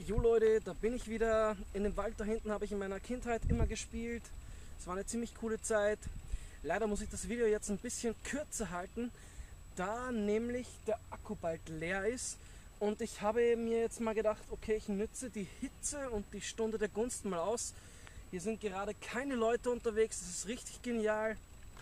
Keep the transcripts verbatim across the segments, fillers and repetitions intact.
Jo Leute, da bin ich wieder. In dem Wald da hinten habe ich in meiner Kindheit immer gespielt. Es war eine ziemlich coole Zeit. Leider muss ich das Video jetzt ein bisschen kürzer halten, da nämlich der Akku bald leer ist. Und ich habe mir jetzt mal gedacht, okay, ich nütze die Hitze und die Stunde der Gunst mal aus. Hier sind gerade keine Leute unterwegs, das ist richtig genial.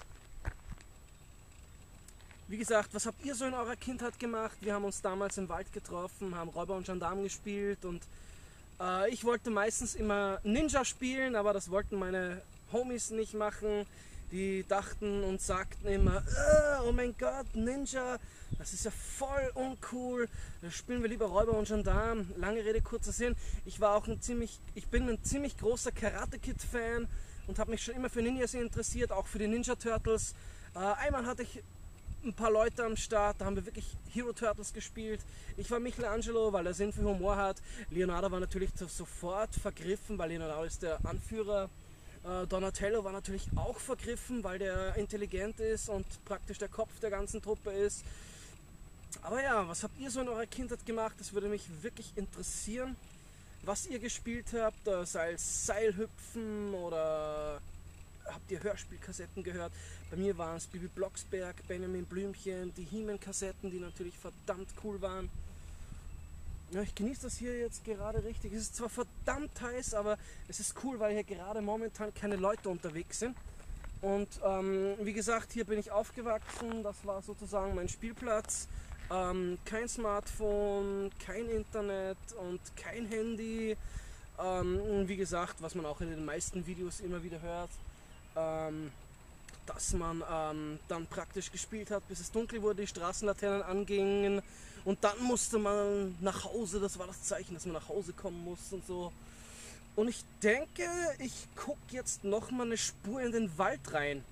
Wie gesagt, was habt ihr so in eurer Kindheit gemacht? Wir haben uns damals im Wald getroffen, haben Räuber und Gendarm gespielt und äh, ich wollte meistens immer Ninja spielen, aber das wollten meine Homies nicht machen. Die dachten und sagten immer, oh mein Gott, Ninja, das ist ja voll uncool, da spielen wir lieber Räuber und Gendarm. Lange Rede, kurzer Sinn, ich war auch ein ziemlich, ich bin ein ziemlich großer Karate Kid Fan und habe mich schon immer für Ninjas interessiert, auch für die Ninja Turtles. Äh, einmal hatte ich ein paar Leute am Start, da haben wir wirklich Hero Turtles gespielt. Ich war Michelangelo, weil er Sinn für Humor hat. Leonardo war natürlich sofort vergriffen, weil Leonardo ist der Anführer. Äh, Donatello war natürlich auch vergriffen, weil der intelligent ist und praktisch der Kopf der ganzen Truppe ist. Aber ja, was habt ihr so in eurer Kindheit gemacht? Das würde mich wirklich interessieren, was ihr gespielt habt, äh, sei es Seilhüpfen oder habt ihr Hörspielkassetten gehört? Bei mir waren es Bibi Blocksberg, Benjamin Blümchen, die He-Man-Kassetten, die natürlich verdammt cool waren. Ja, ich genieße das hier jetzt gerade richtig. Es ist zwar verdammt heiß, aber es ist cool, weil hier gerade momentan keine Leute unterwegs sind. Und ähm, wie gesagt, hier bin ich aufgewachsen. Das war sozusagen mein Spielplatz. Ähm, kein Smartphone, kein Internet und kein Handy. Ähm, wie gesagt, was man auch in den meisten Videos immer wieder hört. Ähm, dass man ähm, dann praktisch gespielt hat, bis es dunkel wurde, die Straßenlaternen angingen und dann musste man nach Hause, das war das Zeichen, dass man nach Hause kommen muss und so. Und ich denke, ich gucke jetzt noch mal eine Spur in den Wald rein.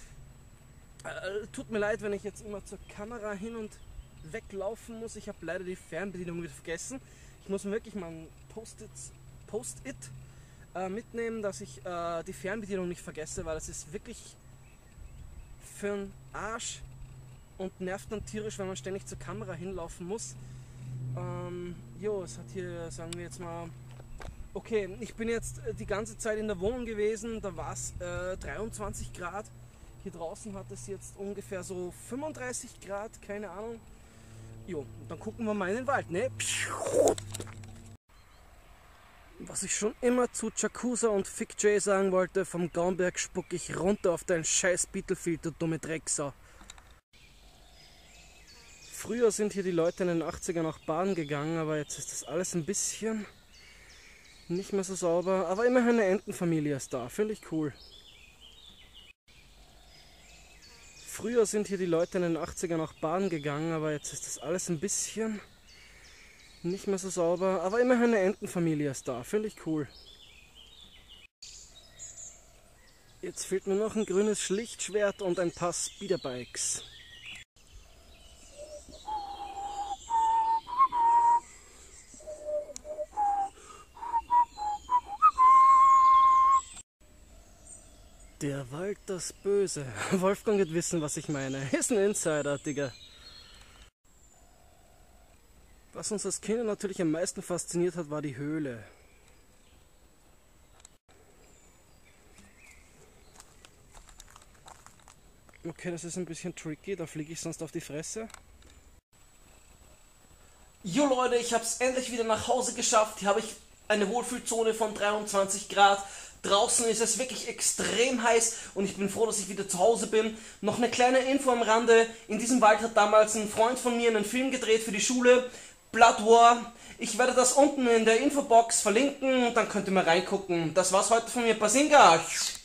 Äh, tut mir leid, wenn ich jetzt immer zur Kamera hin und weglaufen muss. Ich habe leider die Fernbedienung wieder vergessen. Ich muss mir wirklich mal ein Post-it Post-it äh, mitnehmen, dass ich äh, die Fernbedienung nicht vergesse, weil das ist wirklich für einen Arsch und nervt dann tierisch, wenn man ständig zur Kamera hinlaufen muss. Ähm, jo, es hat hier, sagen wir jetzt mal, okay, ich bin jetzt die ganze Zeit in der Wohnung gewesen, da war es äh, dreiundzwanzig Grad. Hier draußen hat es jetzt ungefähr so fünfunddreißig Grad, keine Ahnung. Jo, dann gucken wir mal in den Wald, ne? Was ich schon immer zu Jakuza und Fick Jay sagen wollte, vom Gaumberg spuck ich runter auf dein scheiß Beetle-Field, du dumme Drecksau. Früher sind hier die Leute in den achtzigern auch baden gegangen, aber jetzt ist das alles ein bisschen nicht mehr so sauber. Aber immerhin eine Entenfamilie ist da, finde ich cool. Früher sind hier die Leute in den achtzigern auch baden gegangen, aber jetzt ist das alles ein bisschen nicht mehr so sauber, aber immerhin eine Entenfamilie ist da, finde ich cool. Jetzt fehlt mir noch ein grünes Schlichtschwert und ein paar Speederbikes. Der Wald, das Böse. Wolfgang wird wissen, was ich meine. Ist ein Insider, Digga. Was uns als Kinder natürlich am meisten fasziniert hat, war die Höhle. Okay, das ist ein bisschen tricky, da fliege ich sonst auf die Fresse. Jo Leute, ich habe es endlich wieder nach Hause geschafft. Hier habe ich eine Wohlfühlzone von dreiundzwanzig Grad. Draußen ist es wirklich extrem heiß und ich bin froh, dass ich wieder zu Hause bin. Noch eine kleine Info am Rande. In diesem Wald hat damals ein Freund von mir einen Film gedreht für die Schule. Blood War. Ich werde das unten in der Infobox verlinken und dann könnt ihr mal reingucken. Das war's heute von mir, Basinga.